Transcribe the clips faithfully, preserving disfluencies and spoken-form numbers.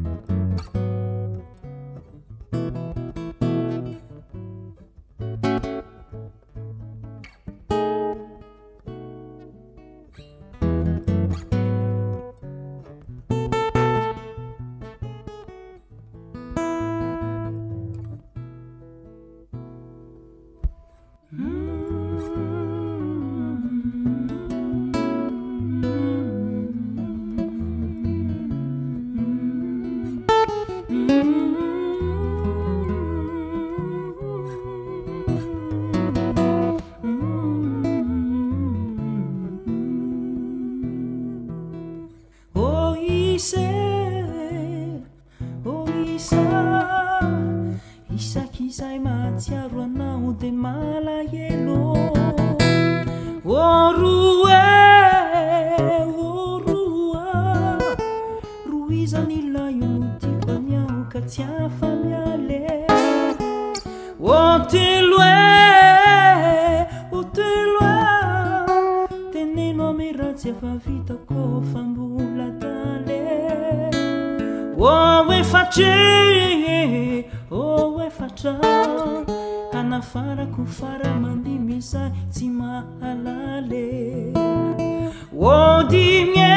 Isak'izay mahatsiaro anao de malahelo oroe oroa roizany layo no tiako aniao ka tsy afa-miale oteloe oteloe teneno ame ratsy efa vitako fa mbola tale o efatre o efatra anafarako fara mandimy izay tsy mahalale o dimie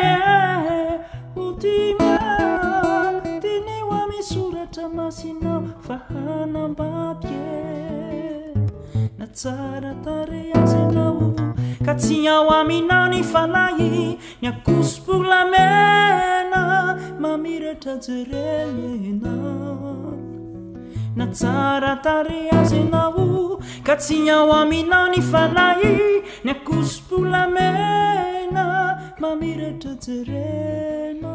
o dimie teneo amy soratra masinao fa hanambadye na tsara tare azy anao ka tsy ao aminao ny falahy ny akosompolamena mamiratra jerena na tsara tare azy anao ka tsy ao aminao ny falahy ny akosompolamena mamiratra jerena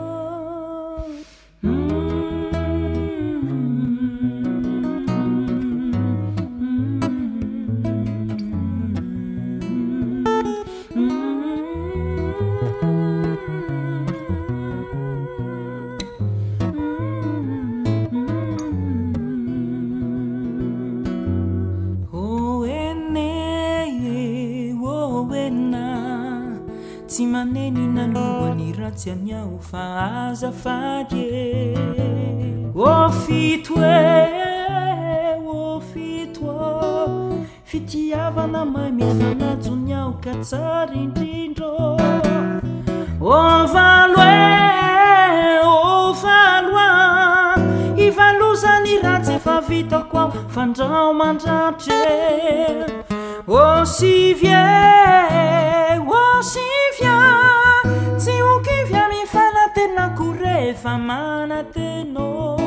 tsy maneny nalohany ratsy aniao fa azafady o fito e o fito fitiavana may mifanajony ao ka tsara indrindro o valo e o valo ivalozany ratsy efa vitako ao fandrao mandratre o sivie o sivia tsy okivia mifanatena kore fa manateno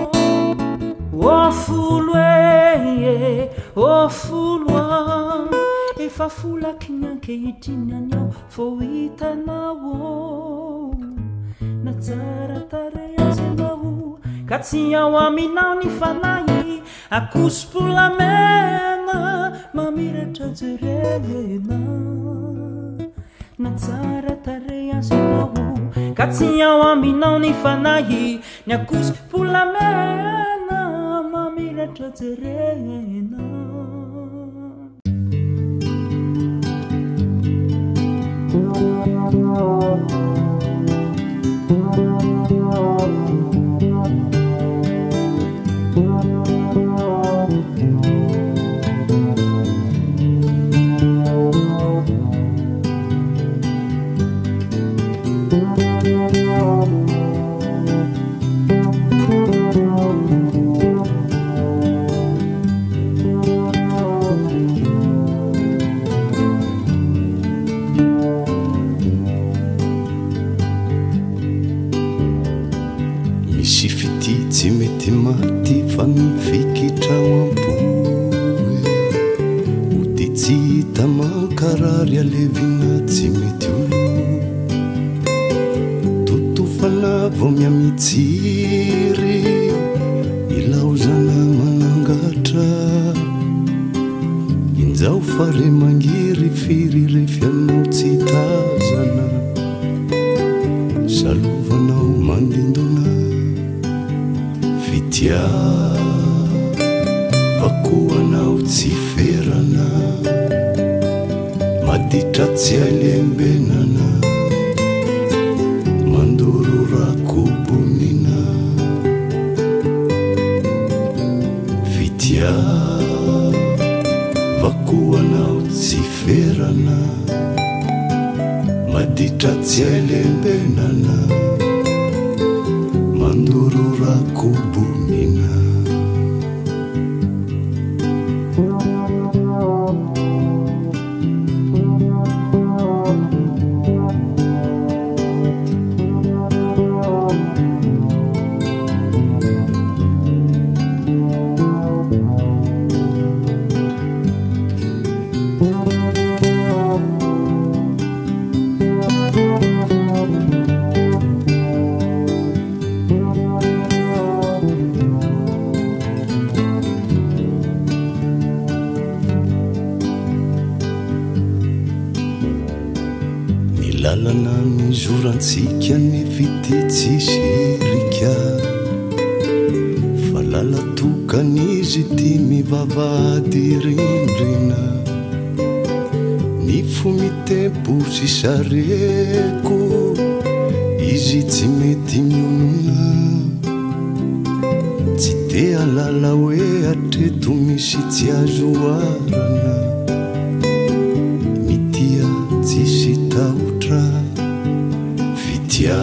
o folo e o folo efa folaky ny ankehitriny anyao fo hitanao na tsara tare azy anao ka tsy ao aminao ny fanahy akosompolamena mamiratra jerena na tsara tare azy anao ka tsy ao aminao ny fanahy ny akosompolamena mamiratra jerena misy fity tsy mety maty fa mifikitra amboe ody tsy hita mankarary alevina tsy mety olo totofana vo miamitsiry ilaozana manangatra inzao fare mangiry firy refianao tsy tazana salovanao mandindona fitia vakoanao tsy ferana maditra tsy alembenana mandoro rakobonina maditra tsy ailembenana mandorora kobonina lalana mizorantsika nefa ity tsisy rika fa lala tokan'izy ty mivavahady rindrina ny fomitempo sy sareko izy tsy mety mionona tsy te alala hoe atreto misy tsy azo arana mitia tsisy tahotra fitia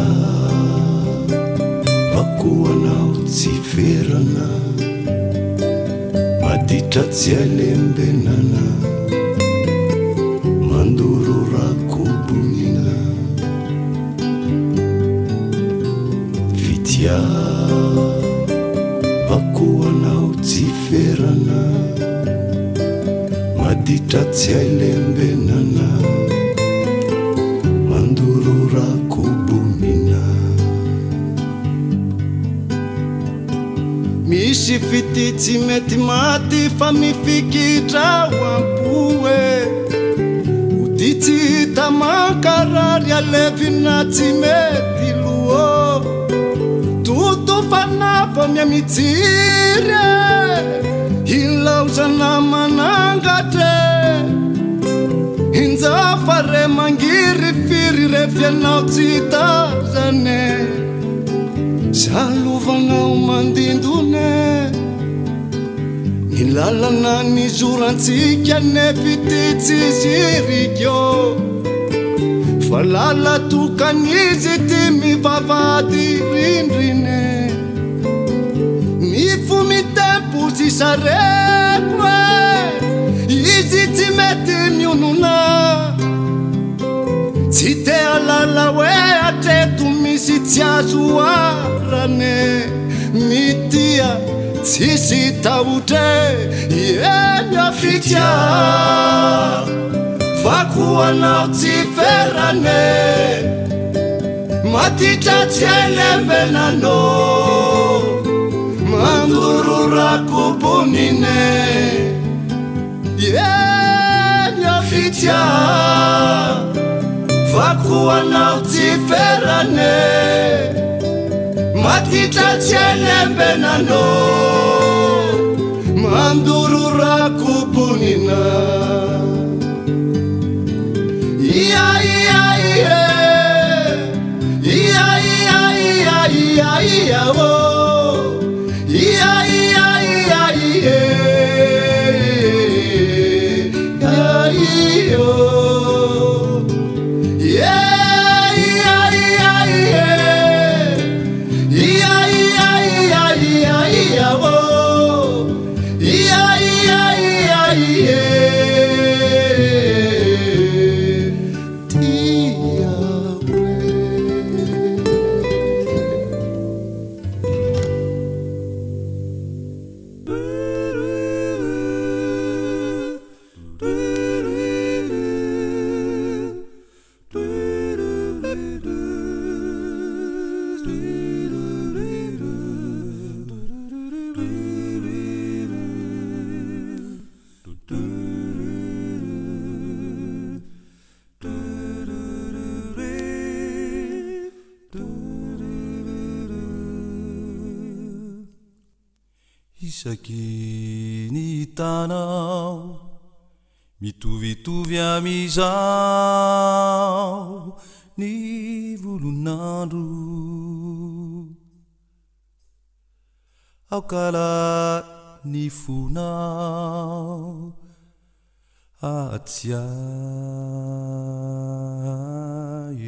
vakoanao tsy ferana maditra tsy ailembenana mandorora kobonina fitia vakoanao tsy ferana maditra tsy ailembenana mandorora kobonina misy fity tsy mety maty fa mifikitra ho ampoe oditsy hita mankarary alevina tsy mety loa toto fanapa miamitsiry ilaozana manangatre inzafare mangiry firy refianao tsy tazane salovanao mandindone ny lalana ny zorantsika nefa ity tsisy rikyo fa lala tokan'izy ty mivavahady rindrine ny fomitempo sy sareko izy tsy mety mionona tsy te alala hoe atreto misy tsy azo arane mitia tsisy tahotre eny afitia vakoanao tsy ferane maditra tsy ailembenano mandorora kobonine eny afitia vakoanao tsy ferane maditra tsy ailembenano mandorora kobonina ia ia ia ia ia ia ia ia oh ia ia ia ia ia oh yeah ia ia ia ia ia ia ia oh ia ia ia ia isaky ny hitanao mitovitovy amizao ny volon'andro aokala ny fonao atiae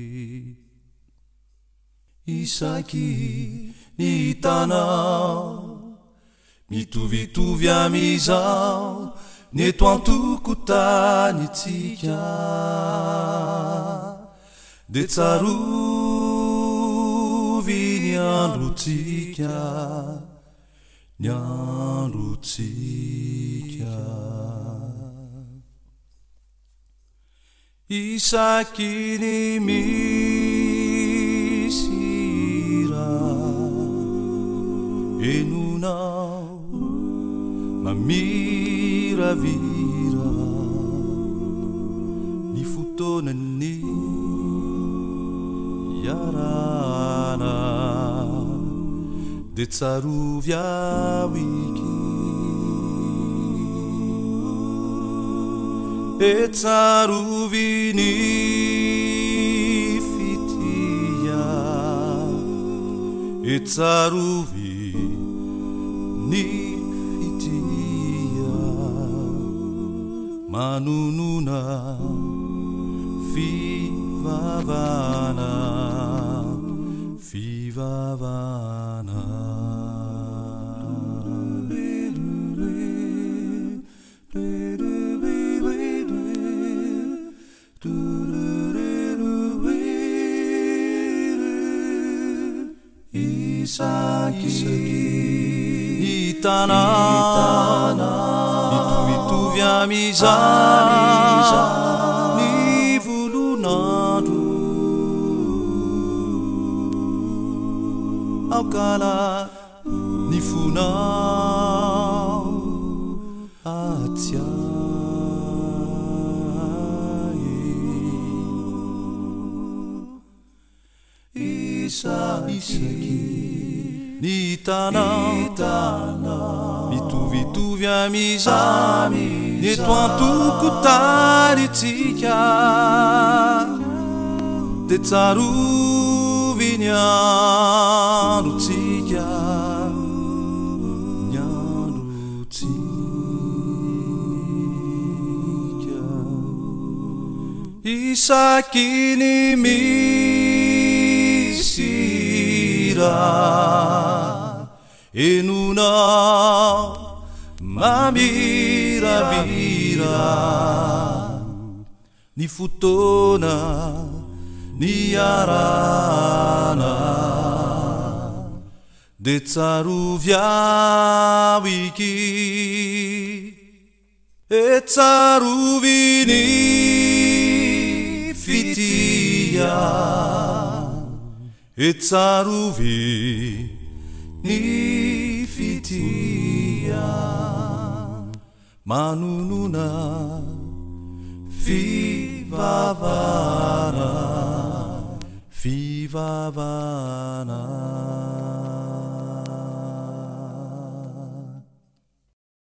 isaky ny tanao mitovitovy amizao ny eto antokotany tsika de tsarovy ny androtsika ny androtsika isaky ny misira enonao mamiravira ny fotoanany iarana de tsarovy awiky e tsarovy ny fitia e tsarovy ny fitia manonona fivavana fivavana isaky ny tanao mitovitovy amizao ny volonandro aokala ny fonao atiae isaky ny tanao mitovitovy amizao ny eto antokotany tsika de tsarovy ny androtsika ny androtsika isaky ny misira enonao mamiravira ny fotoana ny arana de tsarovy awiky e tsarovy ny fitia e tsarovy ny fitia manonona fivavana fivavana